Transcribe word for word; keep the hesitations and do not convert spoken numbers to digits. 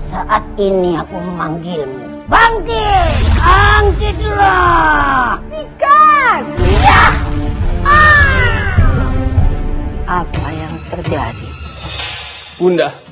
Saat ini aku memanggilmu. Bangkit! Bangkitlah! Hentikan! Ya! Ah! Apa yang terjadi? Bunda,